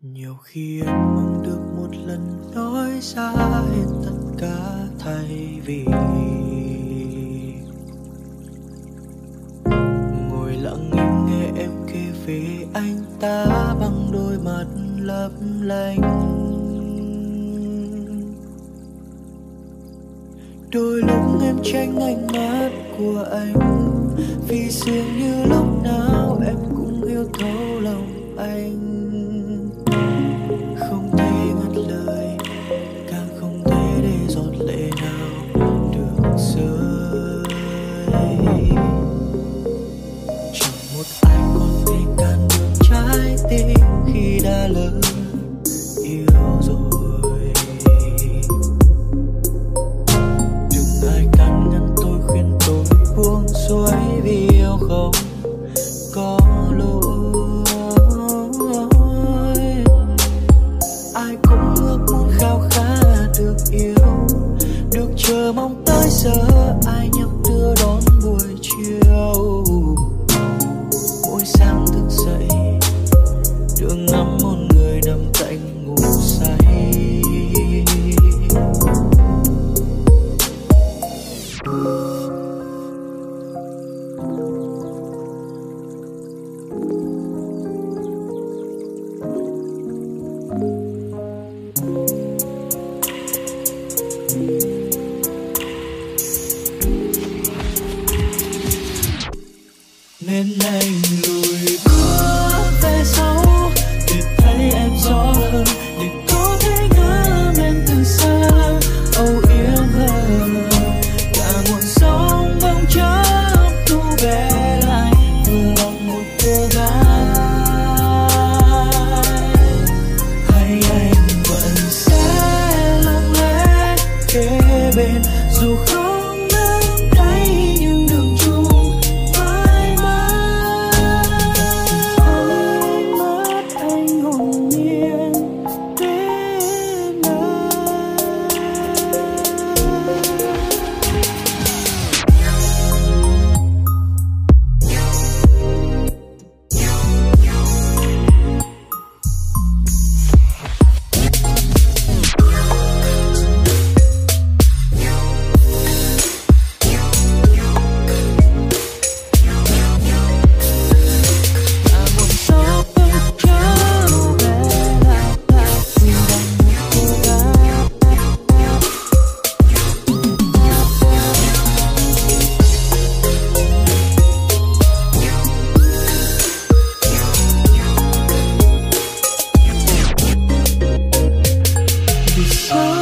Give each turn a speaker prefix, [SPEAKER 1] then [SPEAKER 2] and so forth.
[SPEAKER 1] Nhiều khi em mong được một lần nói ra hết tất cả, thay vì ngồi lặng im nghe em kể về anh ta bằng đôi mắt lấp lánh. Đôi lúc em tránh ánh mắt của anh, vì dường như lúc nào em cũng yêu thấu lòng anh. Không thể ngắt lời, càng không thể để giọt lệ nào được rơi. Chẳng một ai có thể cản được trái tim khi đã lỡ yêu rồi. Đừng ai can ngăn tôi, khuyên tôi buông xuôi, vì yêu không có lỗi. Ai cũng ước muốn khao khát được yêu, được chờ mong tới giờ ai nhắc đưa đón buổi chiều. Mỗi sáng thức dậy đường ngắm một người nằm cạnh ngủ say. Nên anh lùi bước về sau để thấy em rõ hơn, để có thể ngắm em từ xa âu yếm hơn. Cả một sóng bóng chớp thu về lại vừa lòng một cô gái. Hay anh vẫn sẽ lặng lẽ kế bên, dù không nắm tay nhưng đường chung. Oh